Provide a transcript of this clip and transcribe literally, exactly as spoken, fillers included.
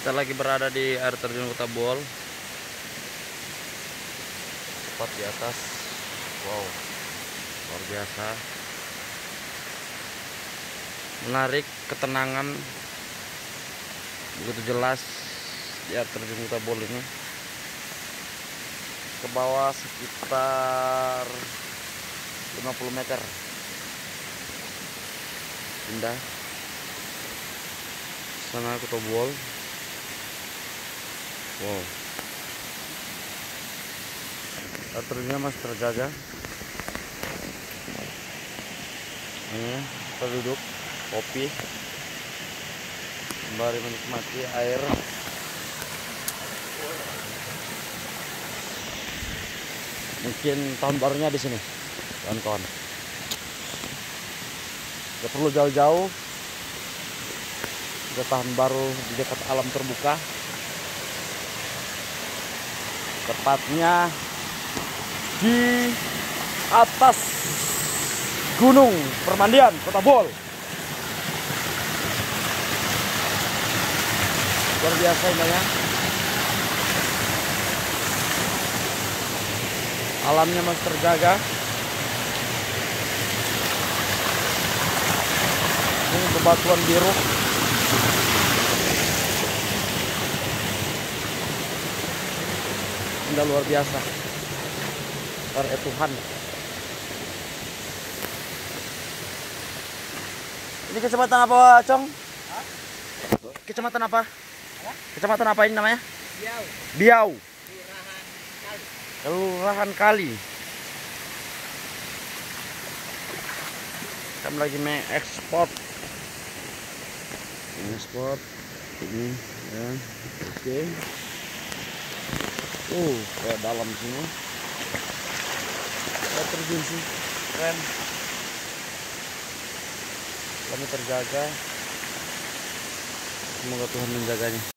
Kita lagi berada di air terjun Kota Bol, tepat di atas. Wow, luar biasa, menarik, ketenangan begitu jelas di air terjun Kota Bol ini. Ke bawah sekitar lima puluh meter. Indah. Sana Kota Bol. Wow, air terjunnya masih terjaga. Ini kita duduk kopi sembari menikmati air. Mungkin tahun barunya di sini, kawan-kawan. Gak perlu jauh-jauh, udah tahun baru di dekat alam terbuka. Tepatnya di atas Gunung Permandian Kota Bol. Luar biasa indahnya. Alamnya masih terjaga. Ini bebatuan biru. Indah luar biasa. Karya Tuhan. Ini kecamatan apa, Cong? Hah? Kecamatan apa? Hah? Kecamatan apa ini namanya? Biau. Biau. Kelurahan Kali. Kami lagi mengekspor. Ekspor ini ya. Oke. Uh, kayak dalam sini. Air terjun sih, keren. Kami terjaga. Semoga Tuhan menjaganya.